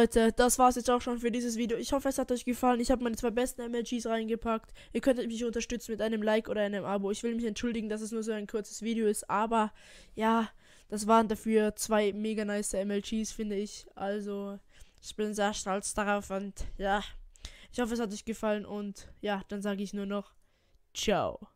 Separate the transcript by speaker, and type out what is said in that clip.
Speaker 1: Leute, das war's jetzt auch schon für dieses Video. Ich hoffe, es hat euch gefallen. Ich habe meine 2 besten MLGs reingepackt. Ihr könntet mich unterstützen mit einem Like oder einem Abo. Ich will mich entschuldigen, dass es nur so ein kurzes Video ist, aber ja, das waren dafür 2 mega nice MLGs, finde ich. Also, ich bin sehr stolz darauf und ja, ich hoffe, es hat euch gefallen und ja, dann sage ich nur noch ciao.